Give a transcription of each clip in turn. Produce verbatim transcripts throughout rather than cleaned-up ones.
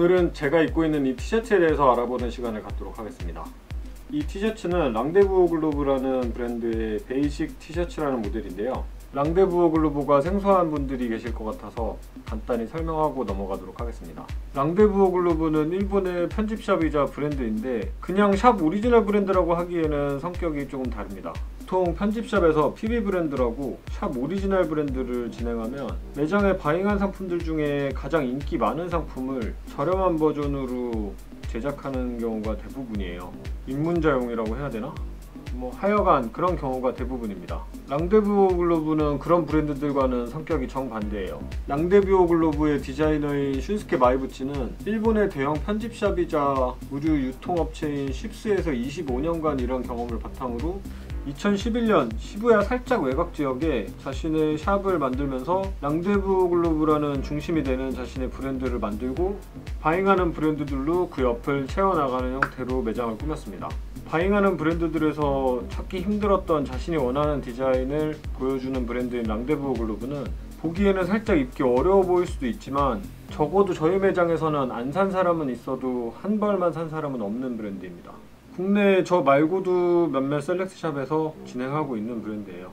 오늘은 제가 입고 있는 이 티셔츠에 대해서 알아보는 시간을 갖도록 하겠습니다. 이 티셔츠는 랑데부어 글로브라는 브랜드의 베이식 티셔츠라는 모델인데요. 랑데부어 글로브가 생소한 분들이 계실 것 같아서 간단히 설명하고 넘어가도록 하겠습니다. 랑데부어 글로브는 일본의 편집샵이자 브랜드인데 그냥 샵 오리지널 브랜드라고 하기에는 성격이 조금 다릅니다. 보통 편집샵에서 피비 브랜드라고 샵 오리지널 브랜드를 진행하면 매장에 바잉한 상품들 중에 가장 인기 많은 상품을 저렴한 버전으로 제작하는 경우가 대부분이에요. 입문자용이라고 해야 되나? 뭐 하여간 그런 경우가 대부분입니다. 랑데부어 글로브는 그런 브랜드들과는 성격이 정반대예요. 랑데부어 글로브의 디자이너인 슌스케 마이부치는 일본의 대형 편집샵이자 의류 유통업체인 십스에서 이십오 년간 이런 경험을 바탕으로 이천십일 년 시부야 살짝 외곽 지역에 자신의 샵을 만들면서 랑데부어 글로브라는 중심이 되는 자신의 브랜드를 만들고 바잉하는 브랜드들로 그 옆을 채워나가는 형태로 매장을 꾸몄습니다. 바잉하는 브랜드들에서 찾기 힘들었던 자신이 원하는 디자인을 보여주는 브랜드인 랑데부어 글로브는 보기에는 살짝 입기 어려워 보일 수도 있지만 적어도 저희 매장에서는 안 산 사람은 있어도 한 벌만 산 사람은 없는 브랜드입니다. 국내에 저 말고도 몇몇 셀렉트샵에서 진행하고 있는 브랜드예요.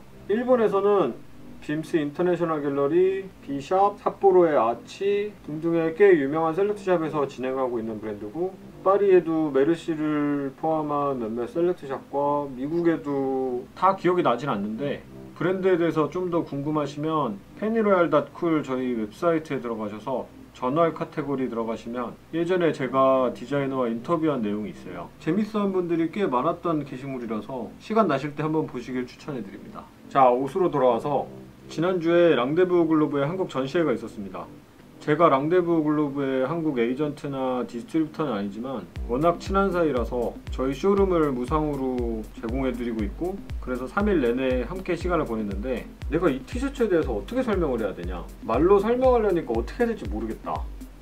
일본에서는 빔스 인터내셔널 갤러리, 비샵, 삿포로의 아치 등등의 꽤 유명한 셀렉트샵에서 진행하고 있는 브랜드고 파리에도 메르시를 포함한 몇몇 셀렉트샵과 미국에도 다 기억이 나진 않는데 브랜드에 대해서 좀 더 궁금하시면 페니로얄 닷 쿨 저희 웹사이트에 들어가셔서 저널 카테고리 들어가시면 예전에 제가 디자이너와 인터뷰한 내용이 있어요. 재밌어하는 분들이 꽤 많았던 게시물이라서 시간 나실 때 한번 보시길 추천해드립니다. 자, 옷으로 돌아와서 지난주에 랑데부어 글로브의 한국 전시회가 있었습니다. 제가 랑데부어 글로브의 한국 에이전트나 디스트리뷰터는 아니지만 워낙 친한 사이라서 저희 쇼룸을 무상으로 제공해드리고 있고 그래서 삼 일 내내 함께 시간을 보냈는데 내가 이 티셔츠에 대해서 어떻게 설명을 해야 되냐, 말로 설명하려니까 어떻게 해야 될지 모르겠다,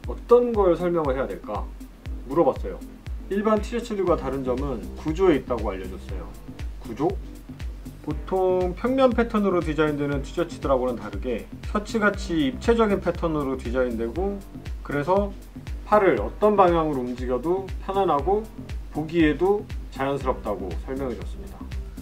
어떤 걸 설명을 해야 될까 물어봤어요. 일반 티셔츠들과 다른 점은 구조에 있다고 알려줬어요. 구조? 보통 평면 패턴으로 디자인되는 티셔츠들하고는 다르게 셔츠같이 입체적인 패턴으로 디자인되고 그래서 팔을 어떤 방향으로 움직여도 편안하고 보기에도 자연스럽다고 설명해줬습니다.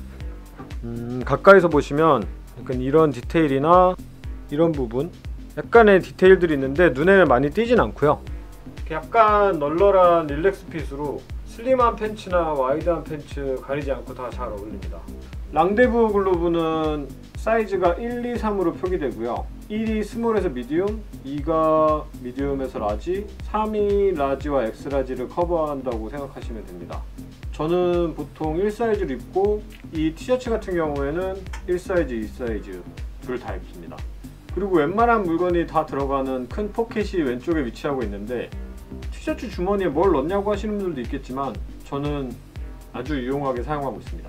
음, 가까이서 보시면 약간 이런 디테일이나 이런 부분 약간의 디테일들이 있는데 눈에는 많이 띄진 않고요. 약간 널널한 릴렉스 핏으로 슬림한 팬츠나 와이드한 팬츠 가리지 않고 다 잘 어울립니다. 랑데부어 글로브는 사이즈가 일, 이, 삼으로 표기되고요. 일이 스몰에서 미디움, 이가 미디움에서 라지, 삼이 라지와 엑스라지를 커버한다고 생각하시면 됩니다. 저는 보통 일 사이즈를 입고 이 티셔츠 같은 경우에는 일 사이즈, 이 사이즈 둘 다 입습니다. 그리고 웬만한 물건이 다 들어가는 큰 포켓이 왼쪽에 위치하고 있는데 티셔츠 주머니에 뭘 넣냐고 하시는 분들도 있겠지만 저는 아주 유용하게 사용하고 있습니다.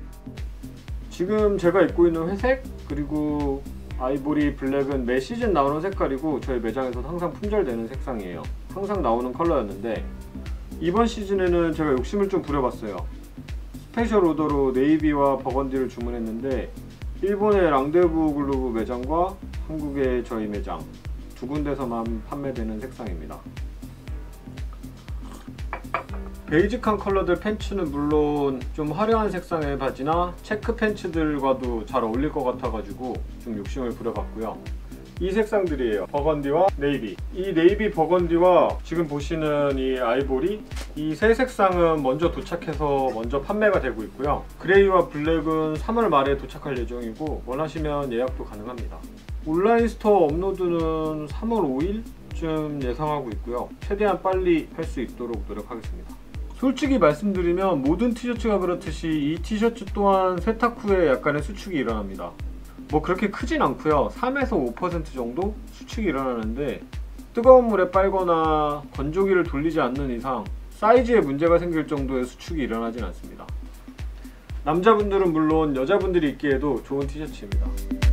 지금 제가 입고 있는 회색 그리고 아이보리 블랙은 매 시즌 나오는 색깔이고 저희 매장에서 항상 품절되는 색상이에요. 항상 나오는 컬러였는데 이번 시즌에는 제가 욕심을 좀 부려봤어요. 스페셜 오더로 네이비와 버건디를 주문했는데 일본의 랑데부어 글로브 매장과 한국의 저희 매장 두 군데서만 판매되는 색상입니다. 베이직한 컬러들 팬츠는 물론 좀 화려한 색상의 바지나 체크 팬츠들과도 잘 어울릴 것 같아가지고 좀 욕심을 부려봤고요. 이 색상들이에요. 버건디와 네이비. 이 네이비 버건디와 지금 보시는 이 아이보리, 이 세 색상은 먼저 도착해서 먼저 판매가 되고 있고요. 그레이와 블랙은 삼월 말에 도착할 예정이고 원하시면 예약도 가능합니다. 온라인 스토어 업로드는 삼월 오일쯤 예상하고 있고요. 최대한 빨리 할 수 있도록 노력하겠습니다. 솔직히 말씀드리면 모든 티셔츠가 그렇듯이 이 티셔츠 또한 세탁 후에 약간의 수축이 일어납니다. 뭐 그렇게 크진 않고요. 삼에서 오 퍼센트 정도 수축이 일어나는데 뜨거운 물에 빨거나 건조기를 돌리지 않는 이상 사이즈에 문제가 생길 정도의 수축이 일어나진 않습니다. 남자분들은 물론 여자분들이 입기에도 좋은 티셔츠입니다.